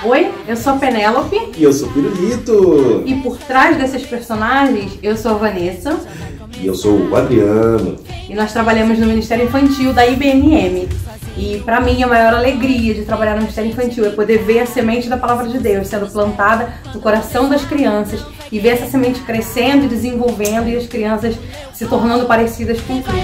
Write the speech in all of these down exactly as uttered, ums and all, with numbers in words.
Oi, eu sou a Penélope. E eu sou o Pirulito. E por trás desses personagens, eu sou a Vanessa. E eu sou o Adriano. E nós trabalhamos no Ministério Infantil da I B N M. E para mim a maior alegria de trabalhar no Ministério Infantil é poder ver a semente da Palavra de Deus sendo plantada no coração das crianças e ver essa semente crescendo e desenvolvendo e as crianças se tornando parecidas com Cristo.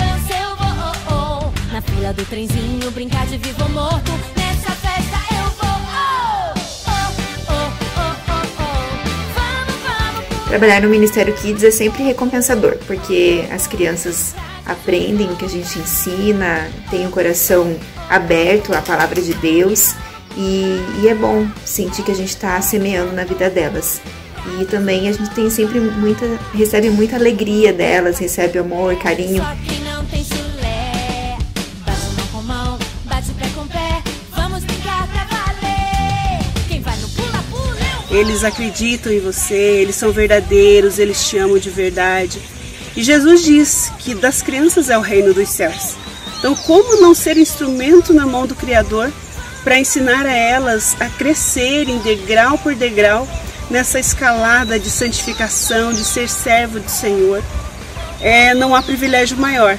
Na fila do trenzinho, brincar de vivo ou morto. Nessa festa eu vou. Oh, oh, oh, oh, oh. Vamos, vamos. Trabalhar no Ministério Kids é sempre recompensador, porque as crianças aprendem o que a gente ensina, tem o coração aberto à palavra de Deus e, e é bom sentir que a gente está semeando na vida delas. E também a gente tem sempre muita, recebe muita alegria delas, recebe amor, carinho. Eles acreditam em você, eles são verdadeiros, eles te amam de verdade. E Jesus diz que das crianças é o reino dos céus. Então, como não ser instrumento na mão do Criador para ensinar a elas a crescerem degrau por degrau nessa escalada de santificação, de ser servo do Senhor? É, não há privilégio maior.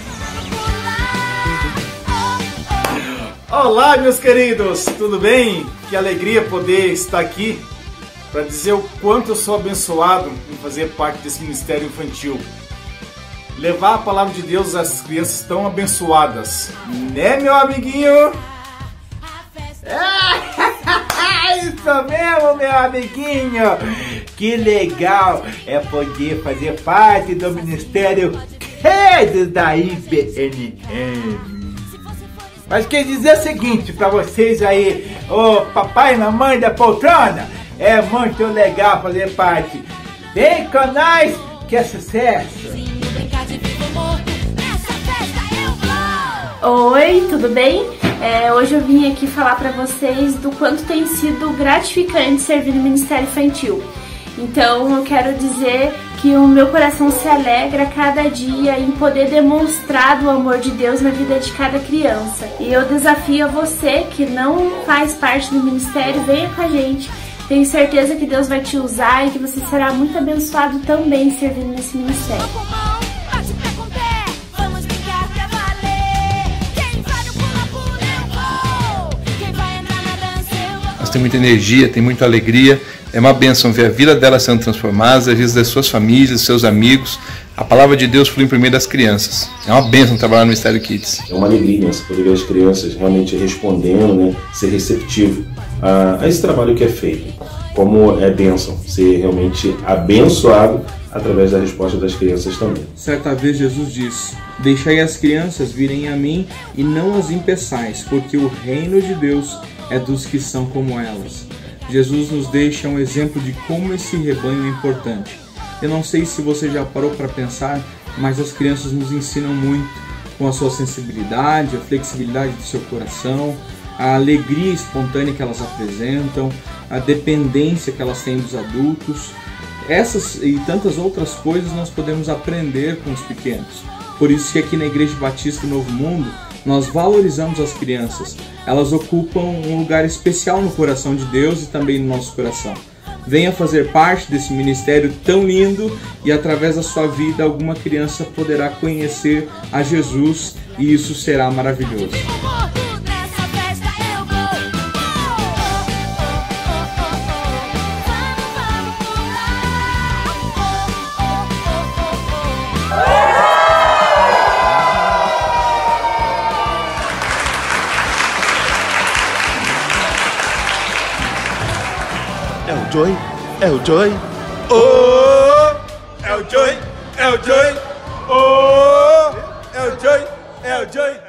Olá, meus queridos, tudo bem? Que alegria poder estar aqui para dizer o quanto eu sou abençoado em fazer parte desse ministério infantil. Levar a palavra de Deus às crianças tão abençoadas, né, meu amiguinho? Isso mesmo, meu amiguinho! Que legal é poder fazer parte do ministério da I B N M. Mas quer dizer o seguinte para vocês aí, ô papai e mamãe da poltrona, é muito legal fazer parte. Vem com nós que é sucesso! Oi, tudo bem? É, hoje eu vim aqui falar para vocês do quanto tem sido gratificante servir no Ministério Infantil. Então eu quero dizer que o meu coração se alegra cada dia em poder demonstrar o amor de Deus na vida de cada criança. E eu desafio a você que não faz parte do ministério, venha com a gente. Tenho certeza que Deus vai te usar e que você será muito abençoado também servindo nesse ministério. Tem muita energia, tem muita alegria, é uma bênção ver a vida delas sendo transformadas, a vida das suas famílias, dos seus amigos. A palavra de Deus flui por meio das crianças. É uma bênção trabalhar no Ministério Kids. É uma alegria, né? Você poder ver as crianças realmente respondendo, né? Ser receptivo a, a esse trabalho que é feito. Como é bênção ser realmente abençoado através da resposta das crianças também. Certa vez Jesus disse: deixai as crianças virem a mim e não as impeçais, porque o reino de Deus é dos que são como elas. Jesus nos deixa um exemplo de como esse rebanho é importante. Eu não sei se você já parou para pensar, mas as crianças nos ensinam muito com a sua sensibilidade, a flexibilidade do seu coração, a alegria espontânea que elas apresentam, a dependência que elas têm dos adultos. Essas e tantas outras coisas nós podemos aprender com os pequenos. Por isso que aqui na Igreja Batista do Novo Mundo, nós valorizamos as crianças. Elas ocupam um lugar especial no coração de Deus e também no nosso coração. Venha fazer parte desse ministério tão lindo e através da sua vida alguma criança poderá conhecer a Jesus e isso será maravilhoso. É o Joy, é o Joy, oh, é o Joy, é o Joy, oh, é o Joy, é o Joy.